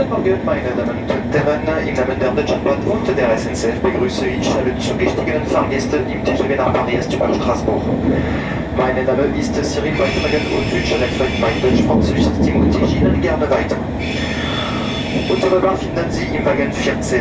Guten Morgen, meine Damen und Herren. Im Namen der Deutschen Bahn und der SNCF begrüße ich alle zugestiegenen Fahrgäste im TGV nach Paris über Straßburg. Mein Name ist Cyril Beitragen und wünsche mein deutsch-französisches Team und ich Ihnen gerne weiter. Unsere Bahn finden Sie im Wagen 14.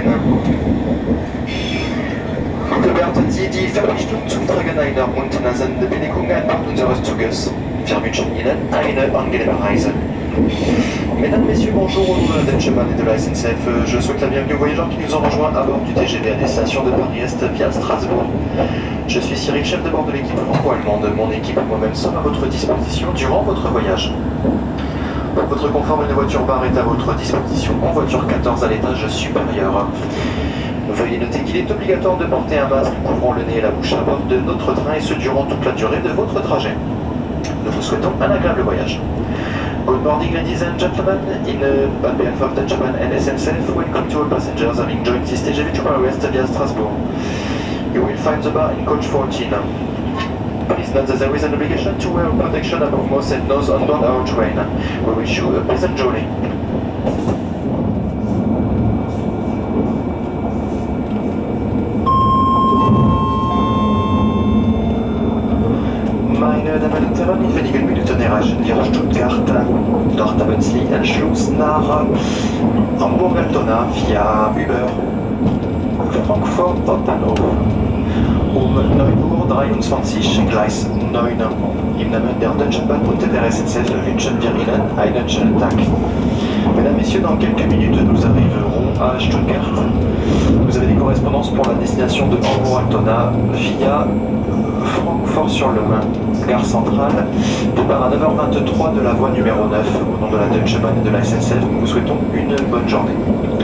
Bitte beachten Sie die Verpflichtung zum Tragen einer Mund-Nasen-Bedeckung an Bord unseres Zuges. Wir wünschen Ihnen eine angenehme Reise. Mesdames, Messieurs, bonjour au nom de la Deutsche Bahn et de la SNCF. Je souhaite la bienvenue aux voyageurs qui nous ont rejoints à bord du TGV à destination de Paris-Est via Strasbourg. Je suis Cyril, chef de bord de l'équipe franco-allemande. Mon équipe et moi-même sommes à votre disposition durant votre voyage. Pour votre confort, une voiture bar est à votre disposition en voiture 14 à l'étage supérieur. Veuillez noter qu'il est obligatoire de porter un masque couvrant le nez et la bouche à bord de notre train et ce durant toute la durée de votre trajet. Nous vous souhaitons un agréable voyage. Good morning, ladies and gentlemen. On behalf of Deutsche Bahn and SNCF, welcome to all passengers having joined this TGV to Paris via Strasbourg. You will find the bar in coach 14. Please note that there is an obligation to wear protection above mouth and nose on board our train. We wish you a pleasant journey. Meine Damen und Herren, in wenigen Minuten erreichen wir Stuttgart. Dort haben Sie Anschluss nach Hamburg-Altona via Uber Frankfurt-Hauptbahnhof. Um 9:23 Uhr, Gleis 9. Im Namen der Deutschen Bahn und der SNCF wünschen wir Ihnen einen schönen Tag. Mesdames, Messieurs, dans quelques minutes, nous arriverons à Stuttgart. Vous avez des correspondances pour la destination de Hambourg-Altona via Francfort-sur-le-Main, gare centrale, départ à 9h23 de la voie numéro 9. Au nom de la Deutsche Bahn et de la SNCF, nous vous souhaitons une bonne journée.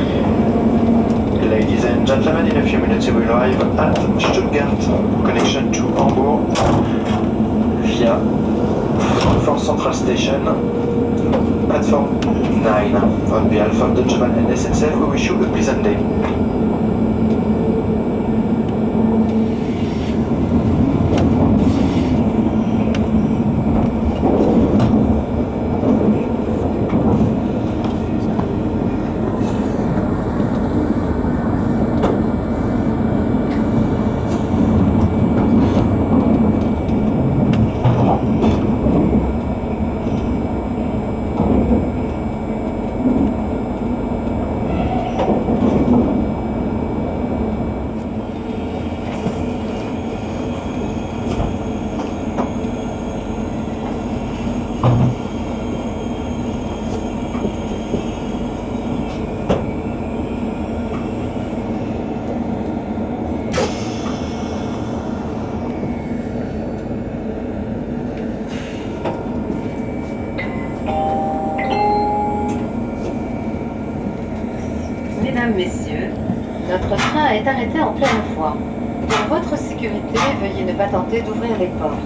Ladies and gentlemen, in a few minutes you will arrive at Stuttgart, connection to Hamburg via Frankfurt Central Station, platform 9. On behalf of Deutsche Bahn and SNCF, we wish you a pleasant day. Mesdames, Messieurs, notre train est arrêté en pleine voie. Pour votre sécurité, veuillez ne pas tenter d'ouvrir les portes.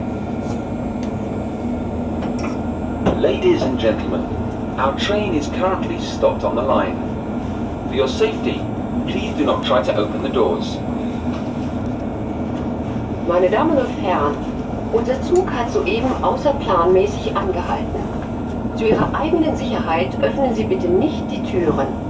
Ladies and gentlemen, our train is currently stopped on the line. For your safety, please do not try to open the doors. Meine Damen und Herren, unser Zug hat soeben außerplanmäßig angehalten. Zu Ihrer eigenen Sicherheit öffnen Sie bitte nicht die Türen.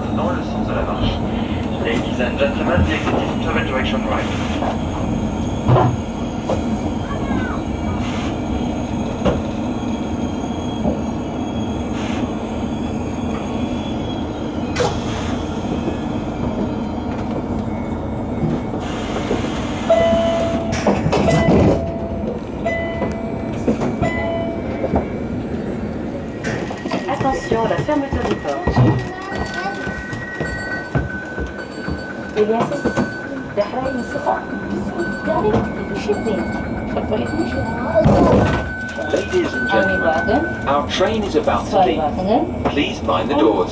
dans le sens de la marche. Ladies and gentlemen, the exit is travel direction right. Attention à la fermeture des portes. Eh bien, c'est دحرة ينسخة يعني بشدين فالطريق مش Ladies and gentlemen, our train is about to leave. Please mind the doors.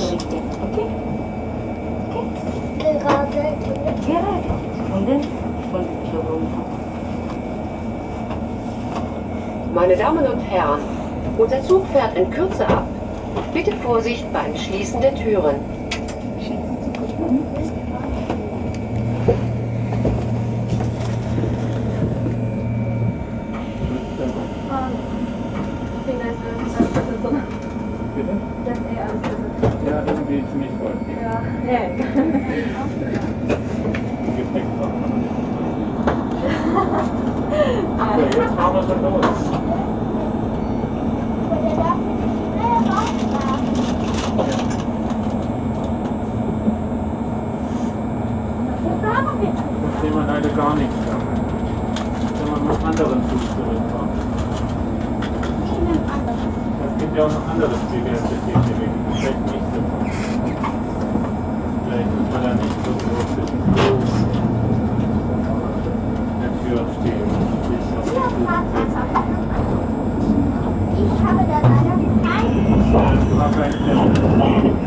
Meine Damen und Herren, unser Zug fährt in Kürze ab. Bitte Vorsicht beim Schließen der Türen. Ja, irgendwie ziemlich voll. Ja. Gepäckfach. So, jetzt fahren wir schon los. Jetzt sehen wir leider gar nichts mehr. Wenn wir mit anderen Zug zurückfahren. Es gibt ja auch noch andere Züge als der TGV. Vielleicht nicht so. Vielleicht muss man da nicht so groß zwischen der Tür stehen. Ich habe da leider keinen. Das war kein Tempo.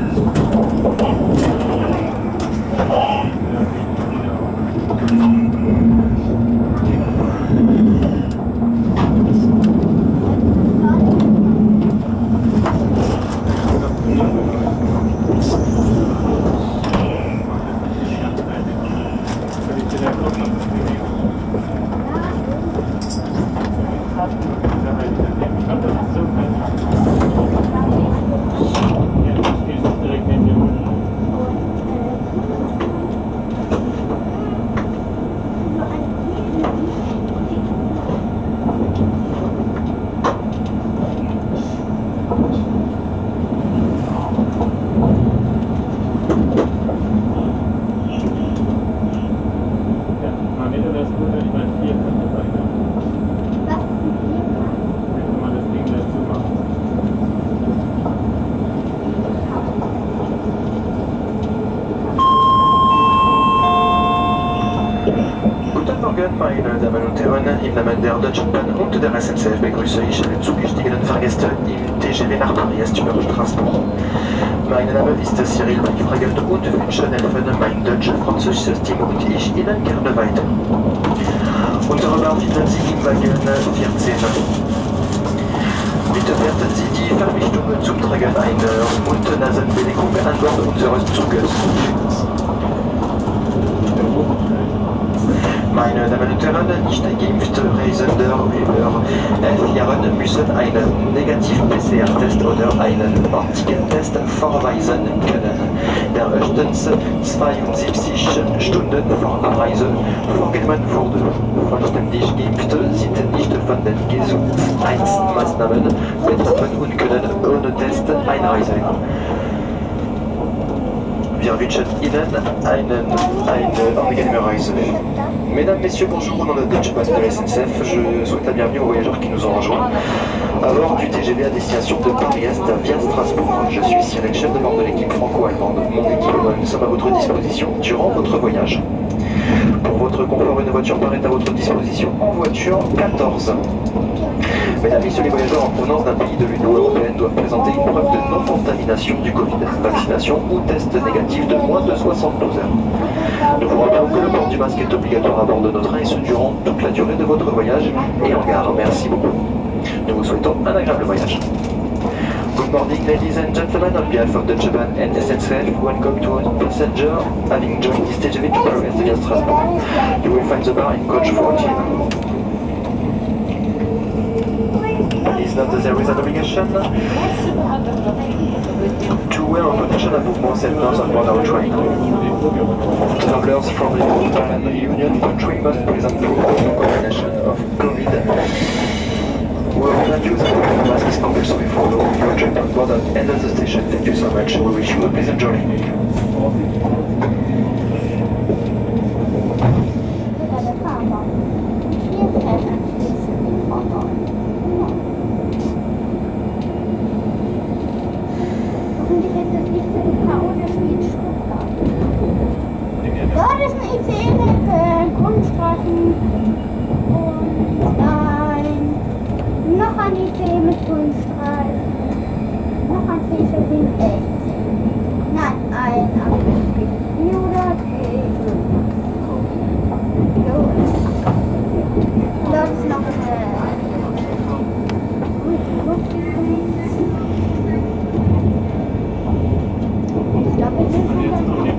Meine Damen und Herren, im Namen der Deutschen Bahn und der SNCF begrüße ich alle zugestiegenen Fahrgäste im TGV nach Paris über Straßburg. Mein Name ist Cyril Weifragen und wünsche helfen mein deutsch-französisches Team und ich Ihnen gerne weiter. Unsere Bahn finden Sie im Wagen 14. Bitte werten Sie die Verpflichtungen zum Tragen einer Mund-Nasen-Bedeckung an Bord unseres Zuges. Meine Damen und Herren, nicht geimpfte Reisende über 11 Jahren müssen einen Negativ-PCR-Test oder einen Antigen-Test vorweisen können, der höchstens 72 Stunden vor Abreise vorgenommen wurde. Vollständig Geimpfte sind nicht von den Gesundheitsmaßnahmen betroffen und können ohne Test einreisen. Wir wünschen Ihnen eine angenehme Reise. Mesdames, Messieurs, bonjour, au nom de la Deutsche Bahn de la SNCF, je souhaite la bienvenue aux voyageurs qui nous ont rejoints à bord du TGV à destination de Paris-Est via Strasbourg. Je suis Cyril, chef de bord de l'équipe franco-allemande. Mon équipe et moi, nous sommes à votre disposition durant votre voyage. Pour votre confort, une voiture paraît à votre disposition en voiture 14. Mesdames, Messieurs, les voyageurs en provenance d'un pays de l'Union Européenne doivent présenter une preuve de non-contamination du Covid, vaccination ou test négatif de moins de 72 heures. Nous vous rappelons que le port du masque est obligatoire à bord de nos trains et ce durant toute la durée de votre voyage et en gare. Merci beaucoup. Nous vous souhaitons un agréable voyage. Good morning, ladies and gentlemen. On behalf of Deutsche Bahn and SNCF, welcome to all passengers having joined this TGV to Paris via Strasbourg. You will find the bar in coach 14. Please note that there is an obligation to aware of additional movement centers on board our train. Travelers from the European Union country must present proof of no contamination of COVID. We will not use the mask is compulsory for all of your checked on board and end of the station. Thank you so much. We wish you a pleasant journey. Dort ist ein ICE mit Kunststreifen und noch ein ICE mit Kunststreifen, noch ein Fischer mit rechts. Nein, ein oder dort ist noch ich glaube, wir sind schon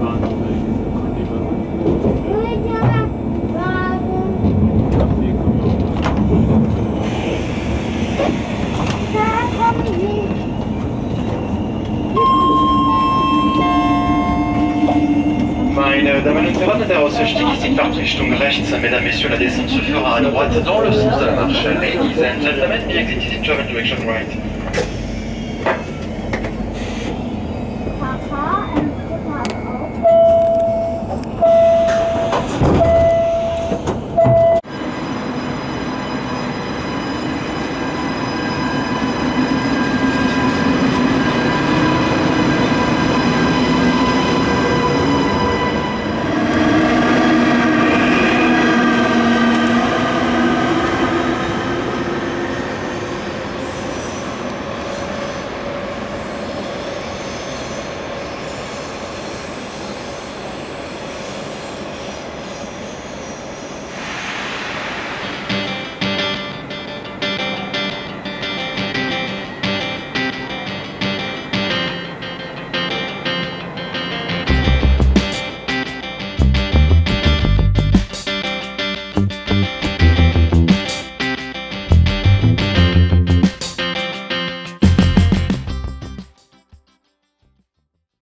Meine Damen und Herren, der Ausstieg ist in Fahrtrichtung rechts. Mesdames, Messieurs, la descente se fera à droite dans le sens de la marche. Ladies and gentlemen, the exit is in German direction right.